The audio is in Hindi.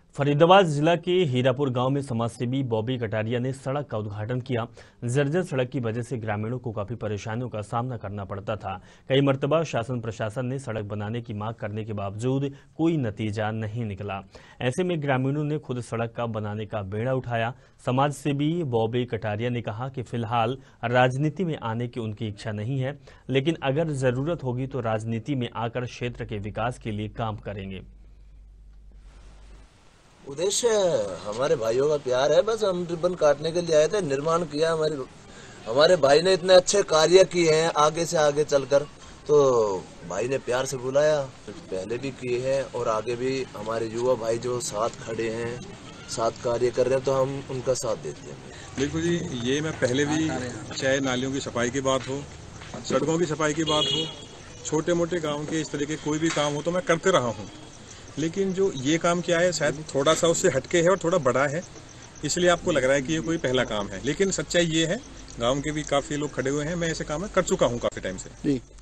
फरीदाबाद जिला के हीरापुर गांव में समाजसेवी बॉबी कटारिया ने सड़क का उद्घाटन किया। जर्जर सड़क की वजह से ग्रामीणों को काफी परेशानियों का सामना करना पड़ता था। कई मर्तबा शासन प्रशासन ने सड़क बनाने की मांग करने के बावजूद कोई नतीजा नहीं निकला। ऐसे में ग्रामीणों ने खुद सड़क का बनाने का बेड़ा उठाया। समाजसेवी बॉबी कटारिया ने कहा कि फिलहाल राजनीति में आने की उनकी इच्छा नहीं है, लेकिन अगर जरूरत होगी तो राजनीति में आकर क्षेत्र के विकास के लिए काम करेंगे। उद्देश्य हमारे भाइयों का प्यार है, बस हम रिबन काटने के लिए आए थे। निर्माण किया हमारे भाई ने, इतने अच्छे कार्य किए हैं आगे से आगे चलकर, तो भाई ने प्यार से बुलाया। पहले भी किए हैं और आगे भी हमारे युवा भाई जो साथ खड़े हैं, साथ कार्य कर रहे हैं, तो हम उनका साथ देते हैं। देखो जी, ये मैं पहले भी, चाहे नालियों की सफाई की बात हो, सड़कों की सफाई की बात हो, छोटे मोटे गाँव के इस तरह के कोई भी काम हो तो मैं करते रहा हूँ। लेकिन जो ये काम किया है शायद थोड़ा सा उससे हटके है और थोड़ा बड़ा है, इसलिए आपको लग रहा है कि ये कोई पहला काम है। लेकिन सच्चाई ये है, गांव के भी काफ़ी लोग खड़े हुए हैं, मैं ऐसे काम कर चुका हूँ काफ़ी टाइम से।